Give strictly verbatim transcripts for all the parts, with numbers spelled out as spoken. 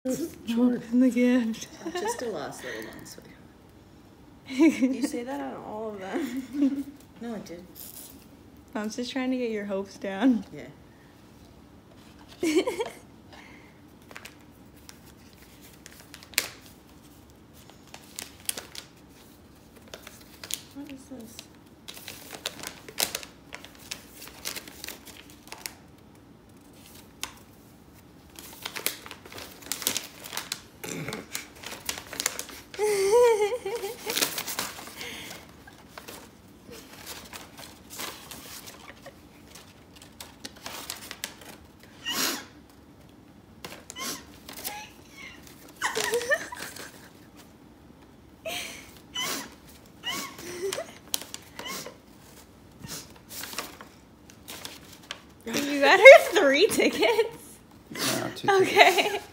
Open the gift. Just the last little one, so. You say that on all of them. No, I did. I'm just trying to get your hopes down. Yeah. What is this? You got her three tickets? No, two Okay. tickets.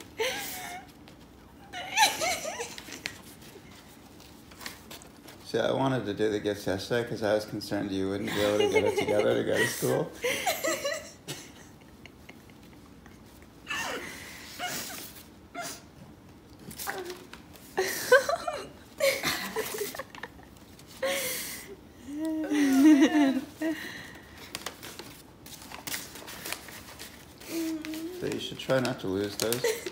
See, I wanted to do the gifts yesterday because I was concerned you wouldn't be able to get it together to go to school. So you should try not to lose those.